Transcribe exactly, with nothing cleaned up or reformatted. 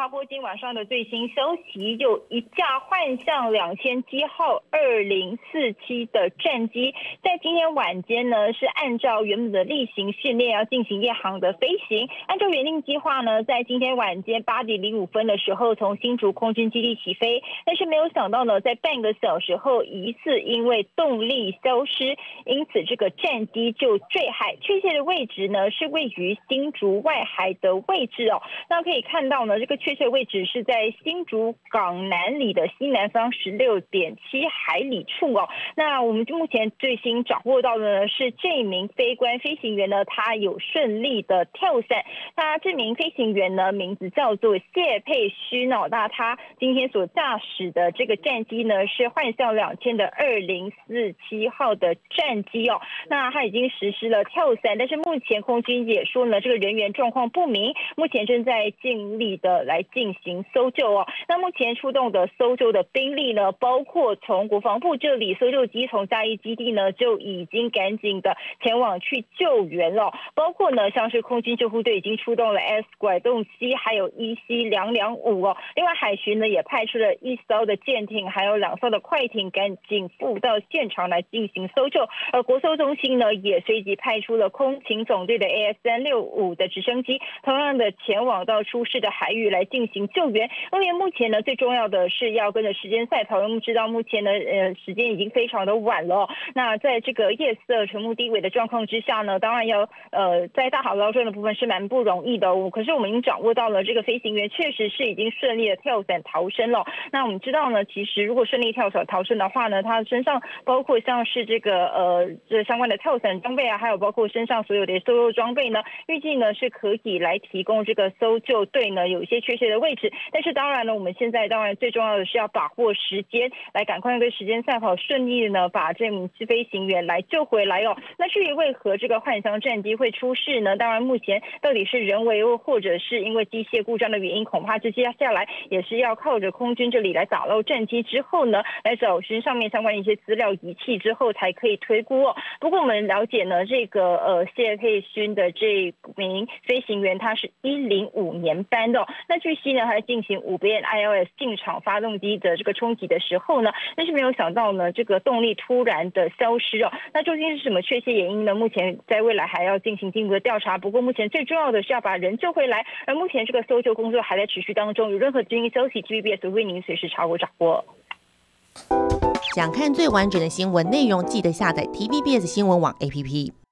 到波今晚上的最新消息，有一架幻象两千机号二零四七的战机，在今天晚间呢，是按照原本的例行训练要进行夜航的飞行。按照原定计划呢，在今天晚间八点零五分的时候从新竹空军基地起飞，但是没有想到呢，在半个小时后疑似因为动力消失，因此这个战机就坠海。确切的位置呢是位于新竹外海的位置哦。那可以看到呢，这个确切位置是在新竹港南里的西南方十六点七海里处哦。那我们目前最新掌握到的呢是这名飞官飞行员呢，他有顺利的跳伞。那这名飞行员呢，名字叫做谢佩勋哦。那他今天所驾驶的这个战机呢，是幻象两千的二零四七号的战机哦。那他已经实施了跳伞，但是目前空军也说呢，这个人员状况不明，目前正在尽力的来进行搜救哦。那目前出动的搜救的兵力呢，包括从国防部这里搜救机从嘉义基地呢就已经赶紧的前往去救援了，包括呢像是空军救护队已经出动了 S 拐洞七还有 E C 两两五哦。另外海巡呢也派出了一艘的舰艇还有两艘的快艇赶紧赴到现场来进行搜救，而国搜中心呢也随即派出了空勤总队的 A S 三六五的直升机，同样的前往到出事的海域来进行救援。因为目前呢，最重要的是要跟着时间赛跑，因为我们知道目前呢，呃，时间已经非常的晚了哦。那在这个夜色沉暮低尾的状况之下呢，当然要呃在大海捞针的部分是蛮不容易的哦。可是我们已经掌握到了这个飞行员确实是已经顺利的跳伞逃生了。那我们知道呢，其实如果顺利跳伞逃生的话呢，他身上包括像是这个呃这相关的跳伞装备啊，还有包括身上所有的搜救装备呢，预计呢是可以来提供这个搜救队呢有一些确切的位置。但是当然呢，我们现在当然最重要的是要把握时间，来赶快跟时间赛跑，顺利的呢把这名飞行员来救回来哦。那至于为何这个幻象战机会出事呢？当然目前到底是人为或者是因为机械故障的原因，恐怕这接下来也是要靠着空军这里来打捞战机之后呢，来找寻上面相关的一些资料仪器之后才可以推估哦。不过我们了解呢，这个呃谢佩勋的这名飞行员他是一零五年班的哦。那据悉呢，他在进行五遍 I L S 进场发动机的这个冲击的时候呢，但是没有想到呢，这个动力突然的消失哦。那究竟是什么确切原因呢？目前在未来还要进行进一步的调查。不过目前最重要的是要把人救回来，而目前这个搜救工作还在持续当中。有任何最新消息 ，T V B S 为您随时查获掌握。 想看最完整的新闻内容，记得下载 T V B S 新闻网 A P P。